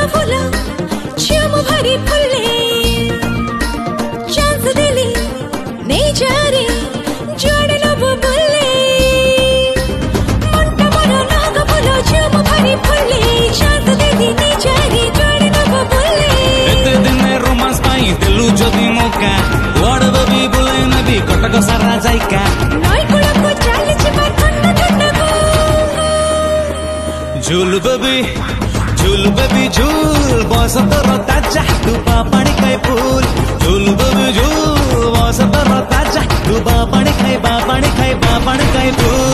फुला झुम भरी फुले चांस दिली नेजारे जोड़े लब बुले मुंटा मनो नाग फुला झुम भरी फुले चांस दिली नेजारे जोड़े लब बुले एते दिन रोमांस पाई दिलु जदी मौका वड़ बबी बुले नबी कटक सारा जायका नई कुला को चाल छिपा ठंडा ठंडा को झूल बेबी झूल बसंत रो ताजा डूबा पानी खाए फूल झूल बेबी झूल बसंत रो ताजा डूबा पानी खाए फूल